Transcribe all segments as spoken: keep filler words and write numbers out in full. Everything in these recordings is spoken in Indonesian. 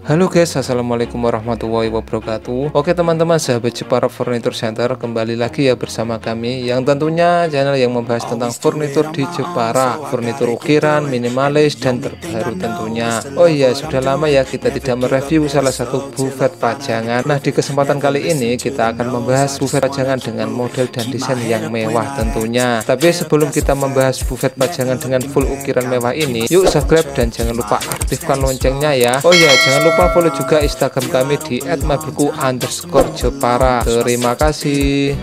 Halo guys, assalamualaikum warahmatullahi wabarakatuh. Oke teman-teman, sahabat Jepara Furniture Center, kembali lagi ya bersama kami, yang tentunya channel yang membahas tentang furnitur di Jepara, furnitur ukiran, minimalis, dan terbaru tentunya. Oh iya, sudah lama ya kita tidak mereview salah satu buffet pajangan. Nah, di kesempatan kali ini kita akan membahas buffet pajangan dengan model dan desain yang mewah tentunya. Tapi sebelum kita membahas buffet pajangan dengan full ukiran mewah ini, yuk subscribe dan jangan lupa aktifkan loncengnya ya. Oh iya, jangan lupa lupa follow juga Instagram kami di et mabelku underscore jepara. Terima kasih.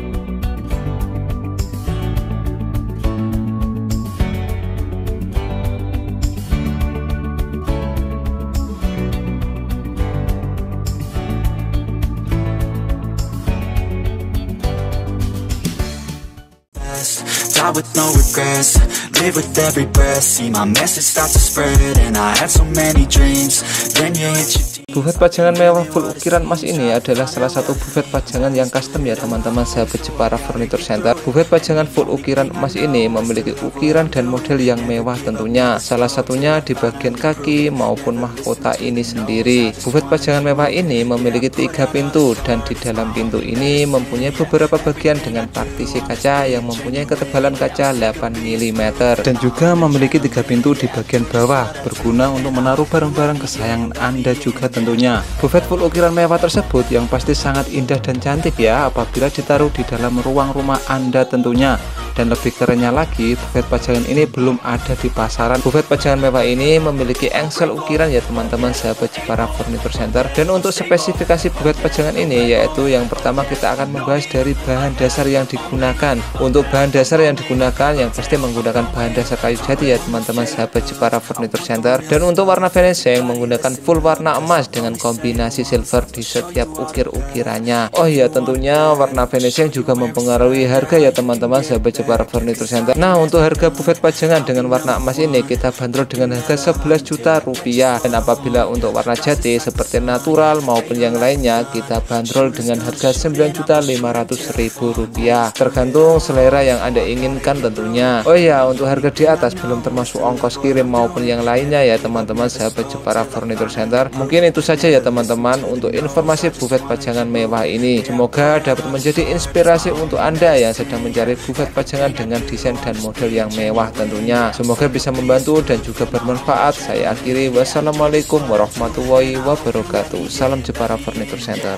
Die with no regrets, live with every breath. See my message start to spread, and I had so many dreams. Then you hit your Buffet pajangan mewah full ukiran emas ini adalah salah satu buffet pajangan yang custom ya teman-teman sahabat Jepara Furniture Center. Buffet pajangan full ukiran emas ini memiliki ukiran dan model yang mewah tentunya. Salah satunya di bagian kaki maupun mahkota ini sendiri. Buffet pajangan mewah ini memiliki tiga pintu, dan di dalam pintu ini mempunyai beberapa bagian dengan partisi kaca yang mempunyai ketebalan kaca delapan milimeter, dan juga memiliki tiga pintu di bagian bawah berguna untuk menaruh barang-barang kesayangan Anda juga tentunya. Tentunya, buffet full ukiran mewah tersebut yang pasti sangat indah dan cantik ya apabila ditaruh di dalam ruang rumah Anda tentunya. Dan lebih kerennya lagi, buffet pajangan ini belum ada di pasaran. Buffet pajangan mewah ini memiliki engsel ukiran ya teman-teman sahabat Jepara Furniture Center. Dan untuk spesifikasi buffet pajangan ini, yaitu yang pertama kita akan membahas dari bahan dasar yang digunakan. Untuk bahan dasar yang digunakan yang pasti menggunakan bahan dasar kayu jati ya teman-teman sahabat Jepara Furniture Center. Dan untuk warna finishing menggunakan full warna emas dengan kombinasi silver di setiap ukir-ukirannya. Oh iya, tentunya warna finishing juga mempengaruhi harga ya teman-teman sahabat Jepara Furniture Center. Nah, untuk harga buffet pajangan dengan warna emas ini kita bandrol dengan harga sebelas juta rupiah. Dan apabila untuk warna jati seperti natural maupun yang lainnya kita bandrol dengan harga sembilan juta lima ratus ribu rupiah, tergantung selera yang Anda inginkan tentunya. Oh iya, untuk harga di atas belum termasuk ongkos kirim maupun yang lainnya ya teman-teman sahabat Jepara Furniture Center. Mungkin itu saja ya teman-teman untuk informasi buffet pajangan mewah ini. Semoga dapat menjadi inspirasi untuk Anda yang sedang mencari buffet pajangan dengan desain dan model yang mewah tentunya. Semoga bisa membantu dan juga bermanfaat. Saya akhiri, wassalamualaikum warahmatullahi wabarakatuh. Salam Jepara Furniture Center.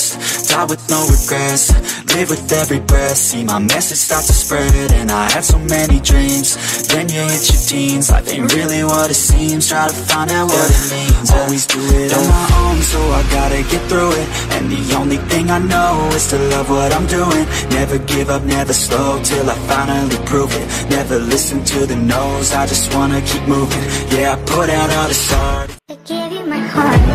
Die with no regrets, live with every breath. See my message start to spread, and I had so many dreams. Then you hit your teens, life ain't really what it seems. Try to find out what it means. Always do it on my own, so I gotta get through it. And the only thing I know is to love what I'm doing. Never give up, never slow, till I finally prove it. Never listen to the no's, I just wanna keep moving. Yeah, I put out all this art. I gave you my heart.